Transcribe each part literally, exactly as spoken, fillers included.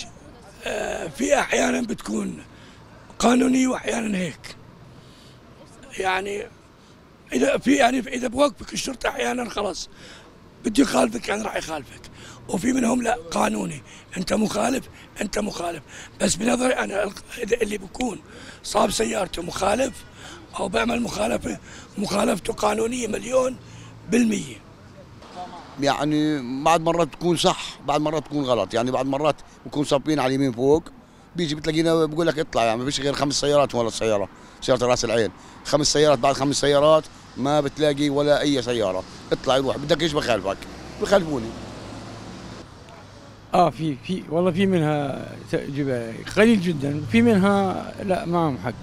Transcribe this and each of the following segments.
في أحيانا بتكون قانونية وأحيانا هيك. يعني إذا في يعني إذا بوقفك الشرطة أحيانا خلاص بده يخالفك يعني راح يخالفك، وفي منهم لا قانوني، أنت مخالف أنت مخالف. بس بنظري أنا اللي بكون صاب سيارته مخالف أو بعمل مخالفة مخالفته قانونية مليون بالمية. يعني بعد مرات تكون صح بعد مرات تكون غلط، يعني بعد مرات بكون صابين على اليمين فوق بيجي بتلاقينا بقول لك اطلع، يعني ما فيش غير خمس سيارات ولا سيارة سيارة راس العين، خمس سيارات بعد خمس سيارات ما بتلاقي ولا أي سيارة، اطلع يروح بدك ايش بخالفك بخالفوني. اه في في والله في منها قليل جدا، في منها لا معهم حق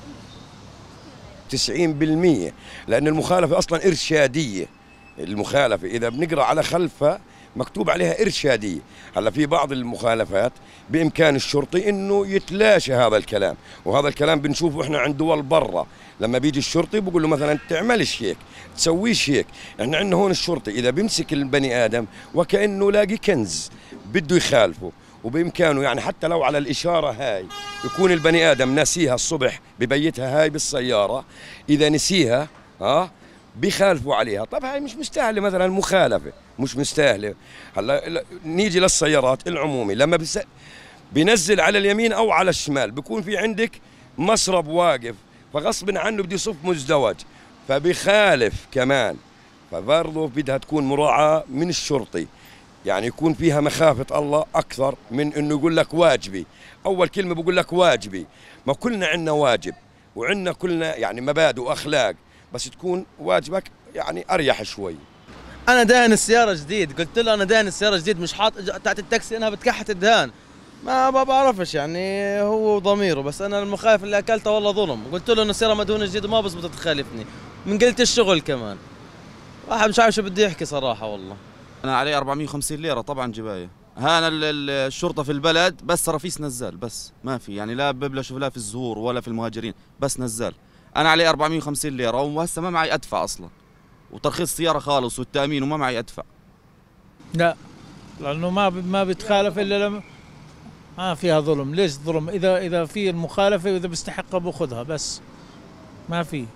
تسعين بالمئة، لأن المخالفة أصلا إرشادية. المخالفة إذا بنقرأ على خلفها مكتوب عليها إرشادية. هلا في بعض المخالفات بإمكان الشرطي إنه يتلاشى هذا الكلام، وهذا الكلام بنشوفه إحنا عند دول برا، لما بيجي الشرطي بقول له مثلا تعملش هيك تسويش هيك. إحنا عندنا هون الشرطي إذا بيمسك البني آدم وكأنه لاقي كنز بده يخالفه، وبإمكانه يعني حتى لو على الإشارة هاي يكون البني آدم ناسيها الصبح ببيتها هاي بالسيارة، إذا نسيها ها بيخالفوا عليها. طب هاي مش مستاهله مثلا مخالفه، مش مستاهله. هلا نيجي للسيارات العمومي، لما بس بينزل على اليمين او على الشمال بيكون في عندك مسرب واقف، فغصب عنه بده يصف مزدوج فبيخالف كمان. فبرضه بدها تكون مراعاه من الشرطي، يعني يكون فيها مخافه الله اكثر من انه يقول لك واجبي. اول كلمه بقول لك واجبي، ما كلنا عندنا واجب وعندنا كلنا يعني مبادئ واخلاق، بس تكون واجبك يعني اريح شوي. انا دهن السياره جديد، قلت له انا دهن السياره جديد مش حاط تحت التاكسي انها بتكحت الدهان، ما بعرفش يعني هو وضميره. بس انا المخالف اللي اكلته والله ظلم، قلت له انه السياره مدهونه جديد وما بزبط تخالفني من قلت الشغل كمان. واحد مش عارف شو بده يحكي صراحه. والله انا عليه أربعمئة وخمسين ليره طبعا جبايه. هانا الشرطه في البلد بس رفيس نزال، بس ما في يعني لا ببلشوا لا في الزهور ولا في المهاجرين، بس نزال. انا عليه أربعمئة وخمسين ليره وهسه ما معي ادفع اصلا، وترخيص سياره خالص والتامين وما معي ادفع. لا لانه ما ما بتخالف الا لما ما فيها ظلم. ليش ظلم؟ اذا اذا في المخالفه واذا بيستحقها باخذها، بس ما في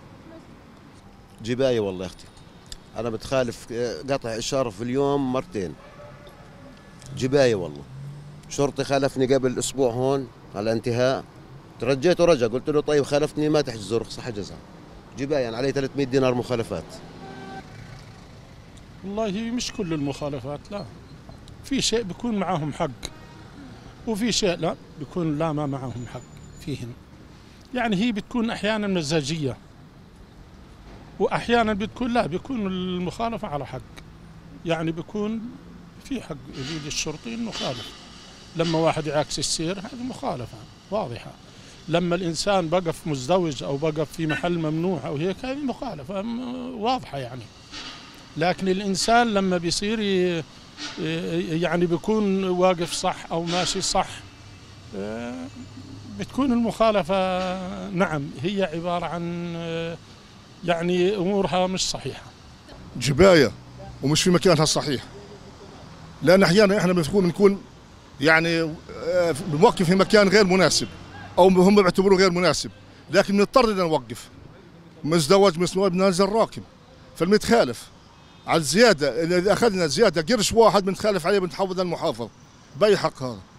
جبايه. والله يا اختي انا بتخالف قطع اشاره في اليوم مرتين، جبايه والله. شرطي خالفني قبل اسبوع هون على انتهاء، ترجيت ورجع، قلت له طيب خالفتني ما تحجز رخصه حجزها، جبايه يعني علي ثلاثمئة دينار مخالفات. والله مش كل المخالفات، لا في شيء بيكون معاهم حق وفي شيء لا بيكون لا ما معاهم حق فيهن. يعني هي بتكون احيانا مزاجيه واحيانا بتكون لا بيكون المخالفه على حق، يعني بيكون في حق يريد الشرطي انه خالف. لما واحد يعاكس السير هذه مخالفه واضحه، لما الانسان بقف مزدوج او بقف في محل ممنوع او هيك هذه مخالفه واضحه يعني. لكن الانسان لما بيصير يعني بيكون واقف صح او ماشي صح بتكون المخالفه نعم هي عباره عن يعني امورها مش صحيحه. جبايه ومش في مكانها الصحيح، لان احيانا احنا بنكون بنكون يعني بنوقف في مكان غير مناسب او هم بيعتبروه غير مناسب، لكن بنضطر بدنا نوقف مزدوج مزدوج بننزل راكب، فالمتخالف على الزياده اذا اخذنا زياده قرش واحد بنتخالف عليه بنتحول للمحافظ باي حق هذا.